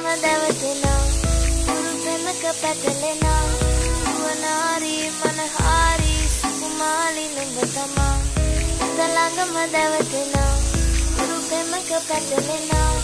දැවටෙනා උරු පෙමක පැටලෙනා වනාරි මනහාරි සුකුමාලි නුඹ තමා හිත ළඟම දැවටෙනා උරු පෙමක පැටලෙනා